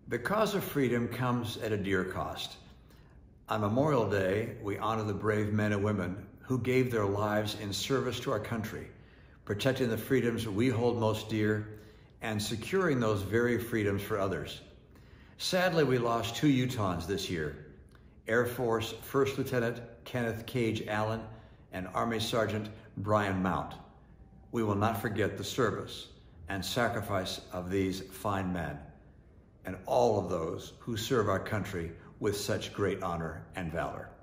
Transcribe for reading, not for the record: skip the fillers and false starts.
The cause of freedom comes at a dear cost. On Memorial Day, we honor the brave men and women who gave their lives in service to our country, protecting the freedoms we hold most dear and securing those very freedoms for others. Sadly, we lost two Utahns this year, Air Force First Lieutenant Kenneth Kage Allen and Army Sergeant Bryan Mount. We will not forget the service and sacrifice of these fine men and all of those who serve our country with such great honor and valor.